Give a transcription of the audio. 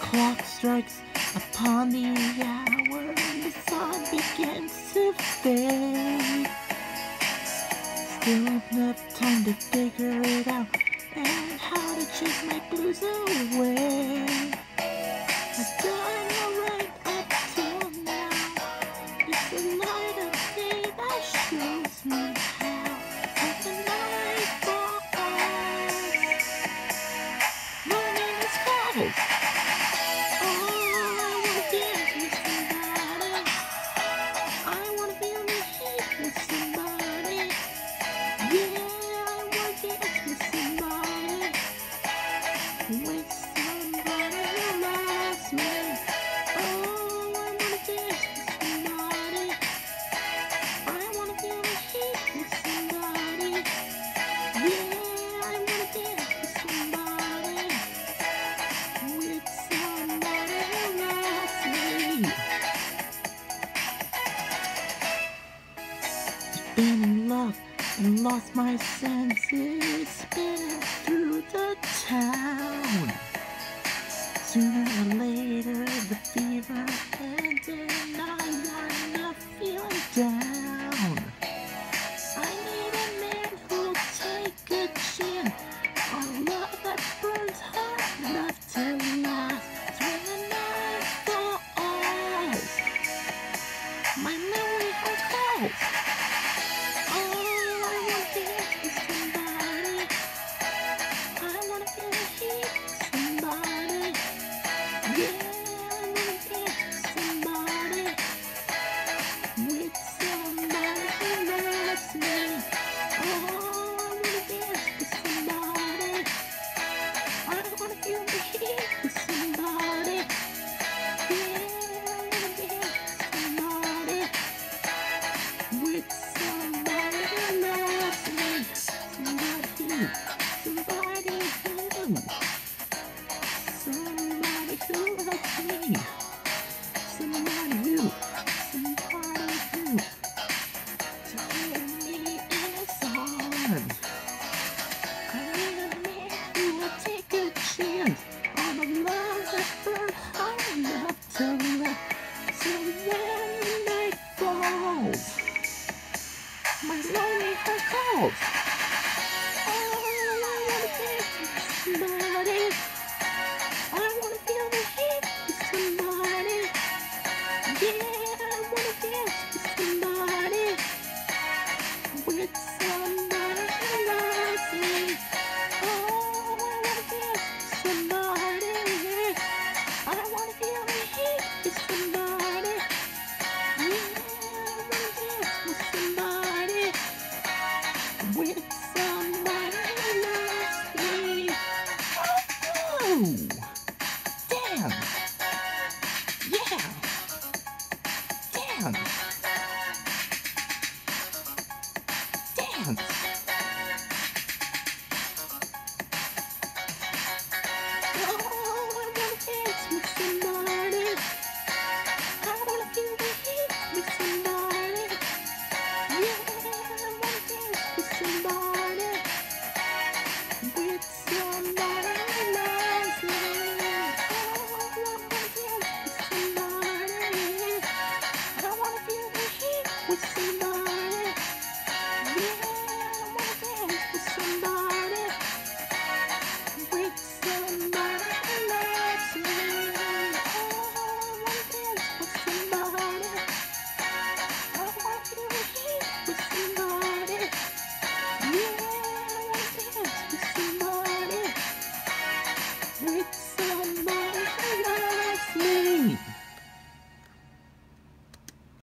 clock strikes upon the hour and the sun begins to fade. Still enough time to figure it out and how to chase my blues away. I've done alright up till now. It's the light of day that shows me how. As the night falls, morning is closed. Oh, I wanna dance with somebody. I wanna feel the heat with somebody. Yeah, I wanna dance with somebody. With somebody who loves me. Oh, I wanna dance with somebody. I wanna feel the heat with somebody. Yeah, I wanna dance with somebody. With somebody who loves me. Been in love and lost my senses, spinning through the town. Sooner or later the fever ends and I wind up feeling down. I need a man who'll take a chance on love that burns hot enough to last. When the night falls, my memory heart calls. Oh, I wanna dance with somebody. I wanna feel the heat with somebody. Yeah, I wanna dance with somebody. With somebody who loves me. Oh, I wanna dance with somebody. I wanna feel the heat with somebody. Yeah, I wanna dance with somebody. With somebody who loves me. Somebody who. Somebody who loves me. Somebody who to hold me in his arms. I need a man who will take a chance on a love that burns hot enough to last. So when the night falls, my lonely heart calls. Oh, I wanna dance with somebody. I wanna feel the heat with somebody. Yeah, I wanna dance with somebody. With somebody who loves me. Oh, I wanna dance with somebody. I wanna feel the heat with somebody. Yeah, I wanna dance with somebody. With somebody who loves me. Oh.